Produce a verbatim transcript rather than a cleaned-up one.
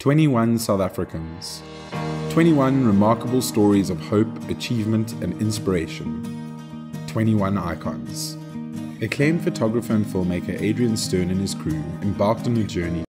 twenty-one South Africans. twenty-one remarkable stories of hope, achievement, and inspiration. twenty-one icons. Acclaimed photographer and filmmaker Adrian Stern and his crew embarked on a journey